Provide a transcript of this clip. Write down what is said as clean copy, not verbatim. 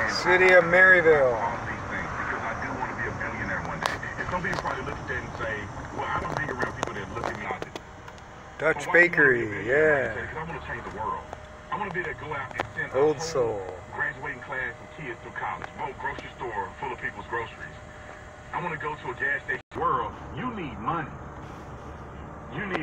City of Maryville. All of these things because I do want to be a billionaire one day. And some people probably look at that and say, well, I don't hang around people that look at me like this. Dutch Bakery, yeah. Because I want to change the world. I want to be able to go out and send Old a Soul. graduating class of kids through college. Whole grocery store full of people's groceries. I want to go to a gas station. World, you need money. You need